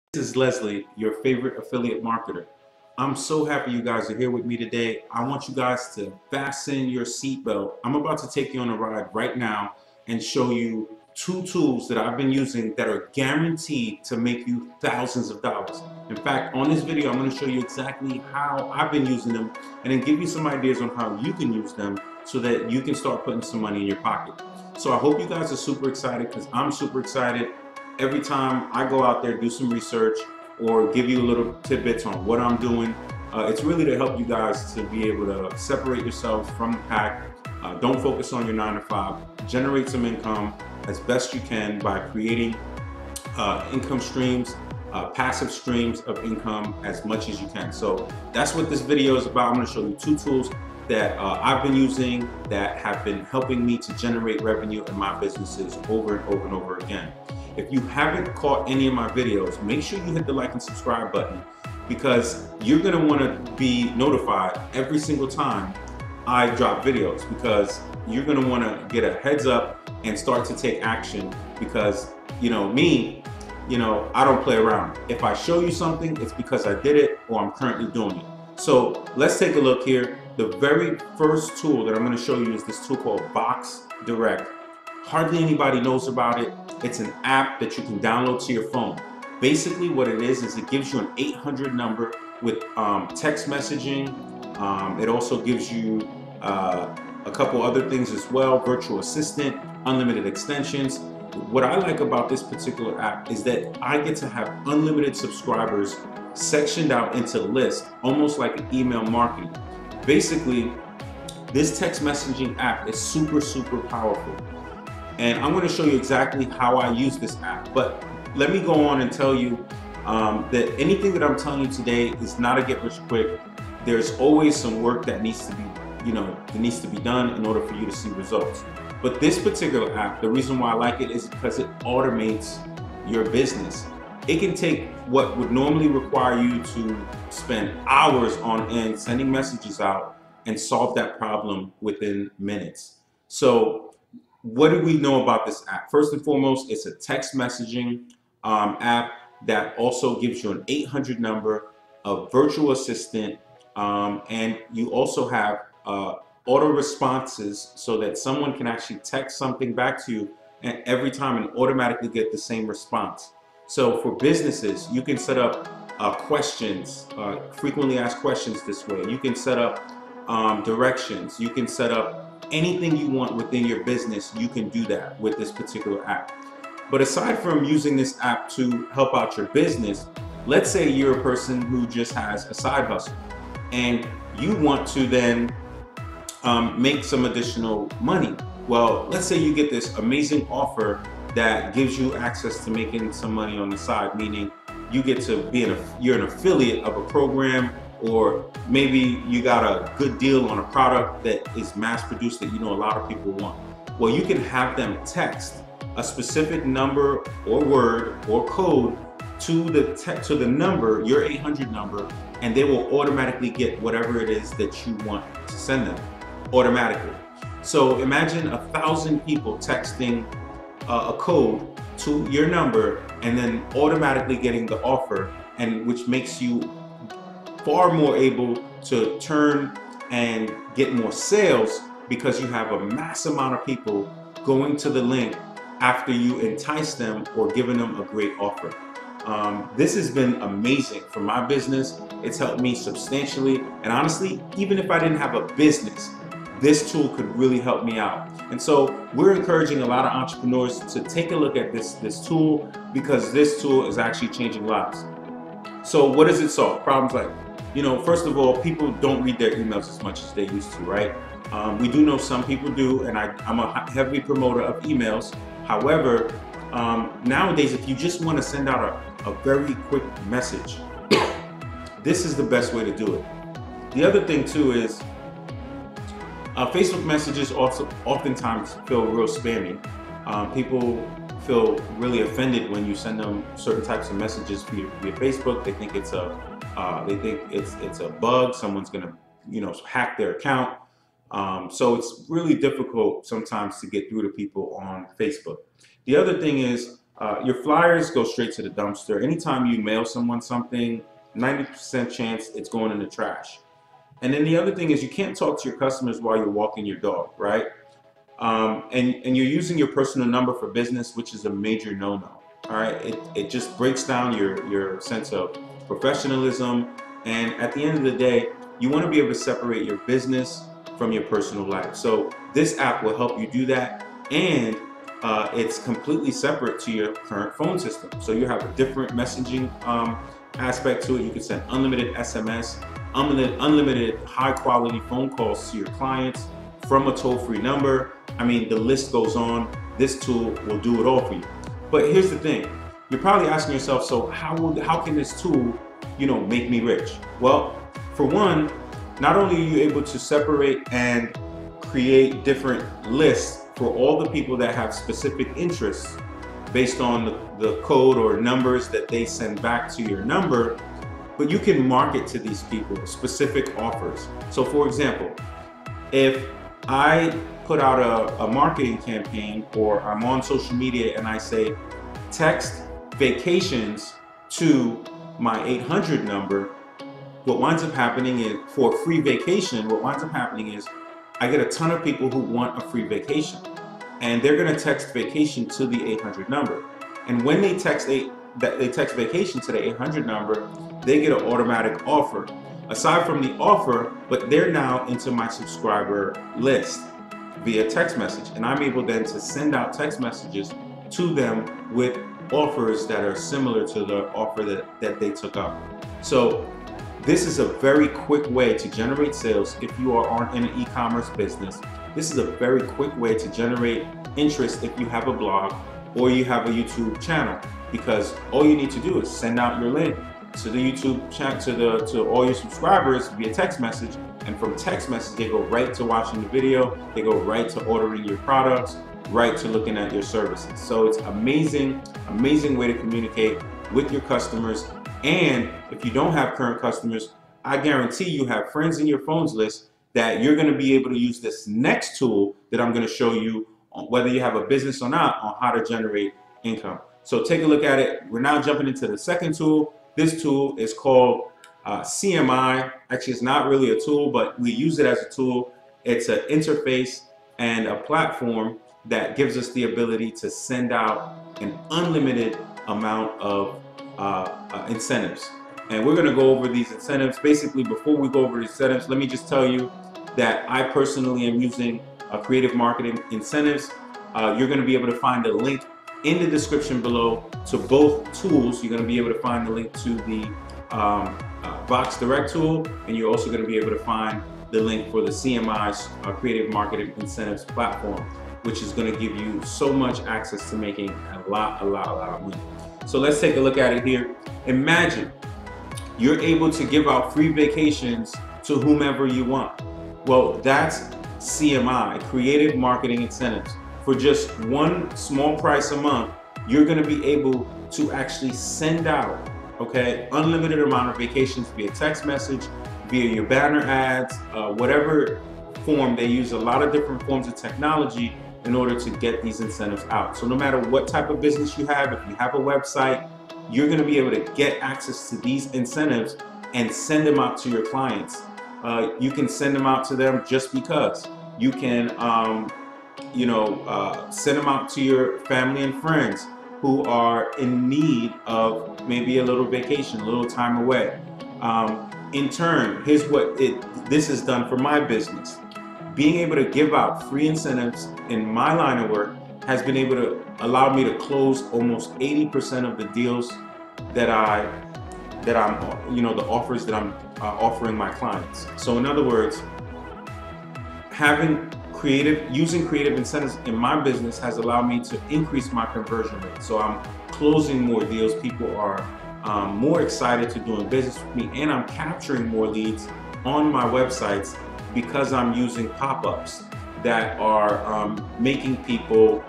This is Leslie, your favorite affiliate marketer. I'm so happy you guys are here with me today. I want you guys to fasten your seatbelt. I'm about to take you on a ride right now and show you two tools that I've been using that are guaranteed to make you thousands of dollars. In fact, on this video, I'm going to show you exactly how I've been using them and then give you some ideas on how you can use them so that you can start putting some money in your pocket. So I hope you guys are super excited because I'm super excited. Every time I go out there, do some research or give you a little tidbits on what I'm doing, it's really to help you guys to be able to separate yourselves from the pack. Don't focus on your 9 to 5. Generate some income as best you can by creating income streams, passive streams of income as much as you can. So that's what this video is about. I'm going to show you two tools that I've been using that have been helping me to generate revenue in my businesses over and over and over again. If you haven't caught any of my videos, make sure you hit the like and subscribe button because you're going to want to be notified every single time I drop videos, because you're going to want to get a heads up and start to take action because, me, I don't play around. If I show you something, it's because I did it or I'm currently doing it. So let's take a look here. The very first tool that I'm going to show you is this tool called Box Direct. Hardly anybody knows about it. It's an app that you can download to your phone. Basically what it is it gives you an 800 number with text messaging. It also gives you a couple other things as well, virtual assistant, unlimited extensions. What I like about this particular app is that I get to have unlimited subscribers sectioned out into lists, almost like an email marketing. Basically, this text messaging app is super, super powerful. And I'm going to show you exactly how I use this app. But let me go on and tell you that anything that I'm telling you today is not a get rich quick. There's always some work that needs to be done in order for you to see results. But this particular app, the reason why I like it is because it automates your business. It can take what would normally require you to spend hours on end sending messages out and solve that problem within minutes. So what do we know about this app? First and foremost, it's a text messaging app that also gives you an 800 number, a virtual assistant, and you also have auto responses so that someone can actually text something back to you and every time and automatically get the same response. So for businesses, you can set up questions, frequently asked questions this way. You can set up directions. You can set up anything you want within your business. You can do that with this particular app. But aside from using this app to help out your business, let's say you're a person who just has a side hustle and you want to then make some additional money. Well, let's say you get this amazing offer that gives you access to making some money on the side, meaning you get to be you're an affiliate of a program, or maybe you got a good deal on a product that is mass produced that a lot of people want. Well, you can have them text a specific number or word or code to the number, your 800 number, and they will automatically get whatever it is that you want to send them automatically. So imagine 1,000 people texting a code to your number and then automatically getting the offer, and which makes you far more able to turn and get more sales because you have a mass amount of people going to the link after you entice them or giving them a great offer. This has been amazing for my business. It's helped me substantially, and honestly, even if I didn't have a business, this tool could really help me out. And so we're encouraging a lot of entrepreneurs to take a look at this tool, because this tool is actually changing lives. So what does it solve? Problems like, first of all, people don't read their emails as much as they used to, right? We do know some people do, and I'm a heavy promoter of emails. However, nowadays, if you just want to send out a very quick message, this is the best way to do it. The other thing too is Facebook messages also oftentimes feel real spammy. People feel really offended when you send them certain types of messages via Facebook. They think it's a bug. Someone's gonna hack their account. So it's really difficult sometimes to get through to people on Facebook. The other thing is Your flyers go straight to the dumpster. Anytime you mail someone something, 90% chance it's going in the trash. And then the other thing is you can't talk to your customers while you're walking your dog, right? And you're using your personal number for business, which is a major no-no. All right, it just breaks down your sense of professionalism. And at the end of the day, you want to be able to separate your business from your personal life. So this app will help you do that, and it's completely separate to your current phone system. So you have a different messaging aspect to it. You can send unlimited SMS, unlimited high quality phone calls to your clients from a toll-free number. I mean, the list goes on. This tool will do it all for you. But here's the thing, you're probably asking yourself, so how can this tool, make me rich? Well, for one, not only are you able to separate and create different lists for all the people that have specific interests based on the code or numbers that they send back to your number, but you can market to these people specific offers. So for example, if I put out a marketing campaign, or I'm on social media and I say, text vacations to my 800 number, what winds up happening is, for a free vacation, what winds up happening is I get a ton of people who want a free vacation, and they're gonna text vacation to the 800 number. And when they text vacation to the 800 number, they get an automatic offer. Aside from the offer, but they're now into my subscriber list via text message, and I'm able then to send out text messages to them with offers that are similar to the offer that they took up. So this is a very quick way to generate sales if you are in an e-commerce business. This is a very quick way to generate interest if you have a blog or you have a YouTube channel, because all you need to do is send out your link to the YouTube channel to all your subscribers via text message, and from text message they go right to watching the video, they go right to ordering your products, right to looking at your services. So it's amazing way to communicate with your customers. And if you don't have current customers, I guarantee you have friends in your phones list that you're going to be able to use this next tool that I'm going to show you, whether you have a business or not, on how to generate income. So take a look at it. We're now jumping into the second tool. This tool is called CMI. Actually, it's not really a tool, but we use it as a tool. It's an interface and a platform that gives us the ability to send out an unlimited amount of incentives. And we're going to go over these incentives. Basically, before we go over these incentives, let me just tell you that I personally am using Creative Marketing Incentives. You're going to be able to find a link in the description below to both tools. You're going to be able to find the link to the Box Direct tool, and you're also going to be able to find the link for the CMI's Creative Marketing Incentives platform, which is going to give you so much access to making a lot of money. So let's take a look at it here. Imagine you're able to give out free vacations to whomever you want. Well, that's CMI, Creative Marketing Incentives. For just one small price a month, you're going to be able to actually send out, unlimited amount of vacations via text message, via your banner ads, whatever form. They use a lot of different forms of technology in order to get these incentives out. So no matter what type of business you have, if you have a website, you're going to be able to get access to these incentives and send them out to your clients. You can send them out to them just because. You can send them out to your family and friends who are in need of maybe a little vacation, a little time away. In turn, here's what this has done for my business. Being able to give out free incentives in my line of work has been able to allow me to close almost 80% of the deals that I'm, the offers that I'm offering my clients. So in other words, using creative incentives in my business has allowed me to increase my conversion rate. So I'm closing more deals. People are more excited to doing business with me, and I'm capturing more leads on my websites because I'm using pop-ups that are making people,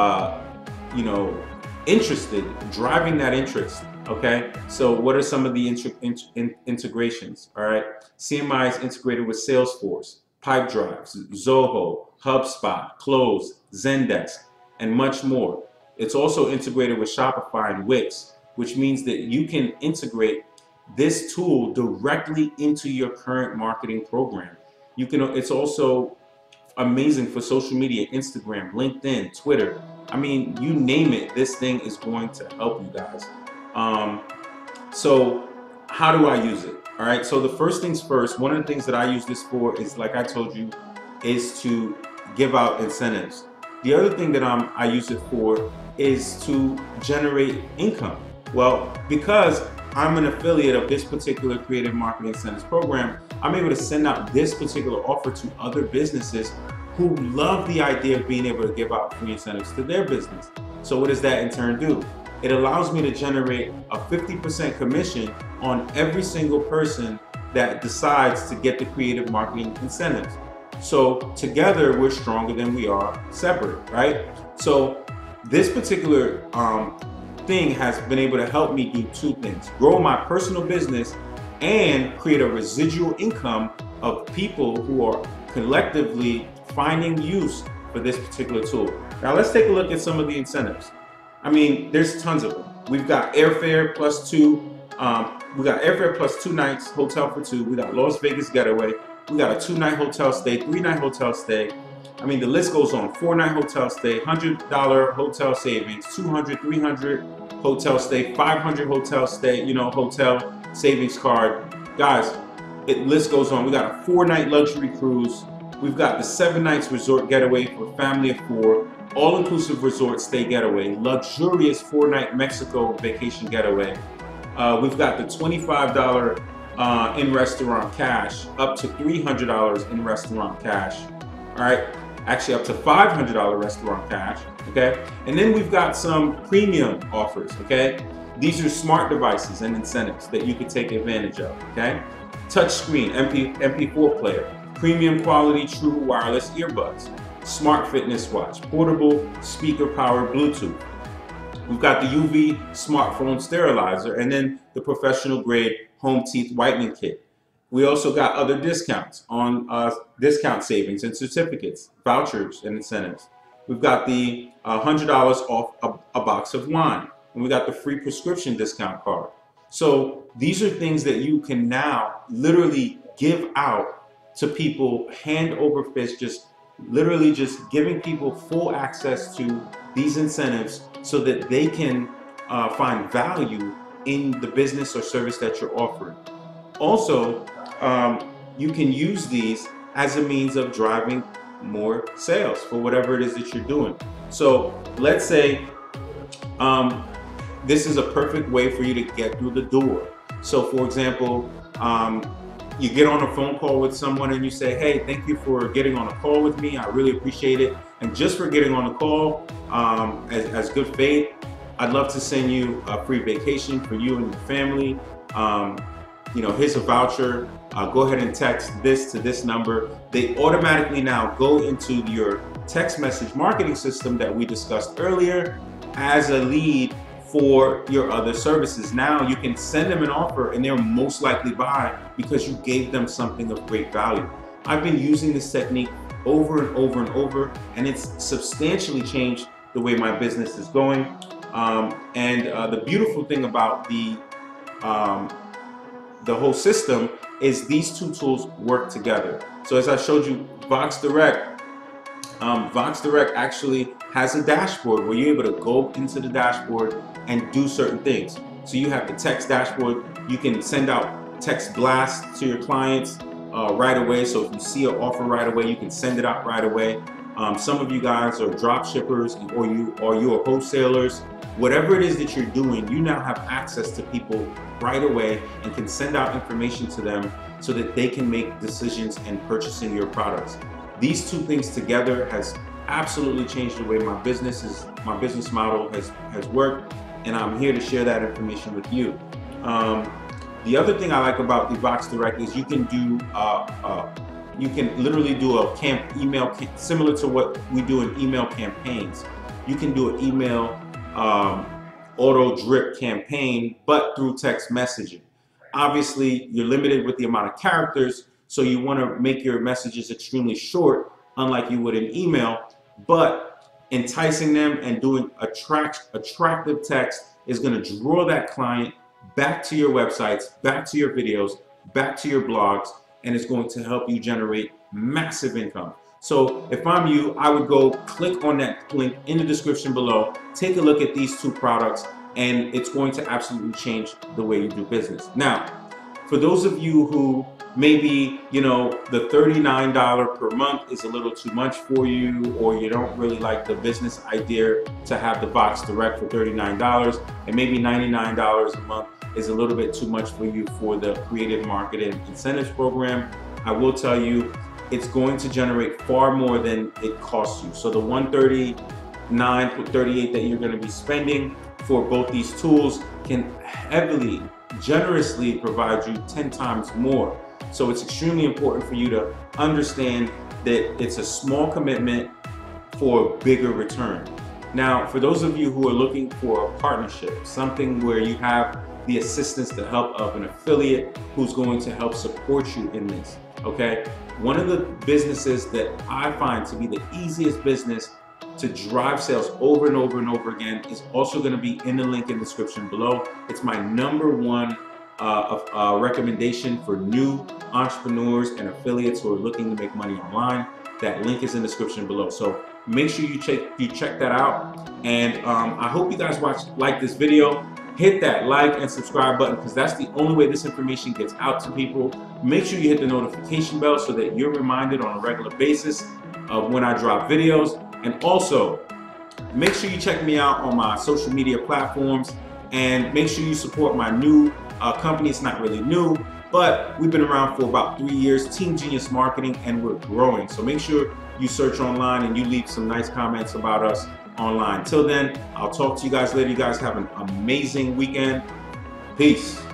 interested, driving that interest. So what are some of the integrations? All right, CMI is integrated with Salesforce, Pipedrive, Zoho, HubSpot, Close, Zendesk, and much more. It's also integrated with Shopify and Wix, which means that you can integrate this tool directly into your current marketing program. It's also amazing for social media, Instagram, LinkedIn, Twitter. I mean, you name it, this thing is going to help you guys. So how do I use it? All right, so the first things first, one of the things that I use this for is, like I told you, is to give out incentives. The other thing that I use it for is to generate income. Well, because I'm an affiliate of this particular Creative Marketing Incentives program, I'm able to send out this particular offer to other businesses who love the idea of being able to give out free incentives to their business. So what does that in turn do? It allows me to generate a 50% commission on every single person that decides to get the creative marketing incentives. So together we're stronger than we are separate, right? So this particular thing has been able to help me do two things: grow my personal business and create a residual income of people who are collectively finding use for this particular tool. Now let's take a look at some of the incentives. I mean, there's tons of them. We've got airfare plus two. We got airfare plus 2 nights, hotel for 2. We got Las Vegas getaway. We got a 2-night hotel stay, 3-night hotel stay. I mean, the list goes on. 4-night hotel stay, $100 hotel savings, 200, 300 hotel stay, 500 hotel stay, hotel savings card. Guys, list goes on. We got a 4-night luxury cruise. We've got the 7 nights resort getaway for family of 4, all-inclusive resort stay getaway, luxurious 4-night Mexico vacation getaway. We've got the $25 in restaurant cash, up to $300 in restaurant cash. All right, actually up to $500 restaurant cash. Okay, and then we've got some premium offers. Okay, these are smart devices and incentives that you can take advantage of. Okay, touch screen MP4 player, premium quality true wireless earbuds, smart fitness watch, portable speaker powered Bluetooth. We've got the UV smartphone sterilizer, and then the professional grade home teeth whitening kit. We also got other discounts on discount savings and certificates, vouchers and incentives. We've got the $100 off a box of wine, and we got the free prescription discount card. So these are things that you can now literally give out to people hand over fist, literally just giving people full access to these incentives so that they can find value in the business or service that you're offering. Also, you can use these as a means of driving more sales for whatever it is that you're doing. So let's say this is a perfect way for you to get through the door. So for example, you get on a phone call with someone and you say, hey, thank you for getting on a call with me. I really appreciate it. And just for getting on the call, as good faith, I'd love to send you a free vacation for you and your family. Here's a voucher. Go ahead and text this to this number. They automatically now go into your text message marketing system that we discussed earlier as a lead for your other services. Now you can send them an offer and they'll most likely buy because you gave them something of great value. I've been using this technique over and over and over, and it's substantially changed the way my business is going. The beautiful thing about the whole system is these two tools work together. So as I showed you, VoxDirect actually has a dashboard where you're able to go into the dashboard and do certain things. So you have the text dashboard. You can send out text blasts to your clients right away. So if you see an offer right away, you can send it out right away. Some of you guys are drop shippers, or you are wholesalers. Whatever it is that you're doing, you now have access to people right away and can send out information to them so that they can make decisions in purchasing your products. These two things together has absolutely changed the way my business model has worked, and I'm here to share that information with you. The other thing I like about the VoxDirect is you can do you can literally do a email similar to what we do in email campaigns. You can do an email auto drip campaign, but through text messaging. Obviously, you're limited with the amount of characters, so you want to make your messages extremely short, unlike you would in email. But enticing them and doing attractive text is going to draw that client back to your websites, back to your videos, back to your blogs, and it's going to help you generate massive income. So if I'm you, I would go click on that link in the description below, take a look at these two products, and it's going to absolutely change the way you do business. Now, for those of you who maybe, you know, the $39 per month is a little too much for you, or you don't really like the business idea to have the Vox Direct for $39, and maybe $99 a month is a little bit too much for you for the Creative Marketing Incentives Program, I will tell you, it's going to generate far more than it costs you. So the $139 to $38 that you're going to be spending for both these tools can heavily, generously provide you 10 times more. So it's extremely important for you to understand that it's a small commitment for a bigger return. Now, for those of you who are looking for a partnership, something where you have the assistance, the help of an affiliate who's going to help support you in this, okay? One of the businesses that I find to be the easiest business to drive sales over and over and over again is also going to be in the link in the description below. It's my #1 recommendation for new entrepreneurs and affiliates who are looking to make money online. That link is in the description below. So make sure you check that out. And I hope you guys like this video. Hit that like and subscribe button, because that's the only way this information gets out to people. Make sure you hit the notification bell so that you're reminded on a regular basis of when I drop videos. And also, make sure you check me out on my social media platforms, and make sure you support my new company. It's not really new, but we've been around for about 3 years, Team Genius Marketing, and we're growing. So make sure you search online and you leave some nice comments about us online. Till then, I'll talk to you guys later. You guys have an amazing weekend. Peace.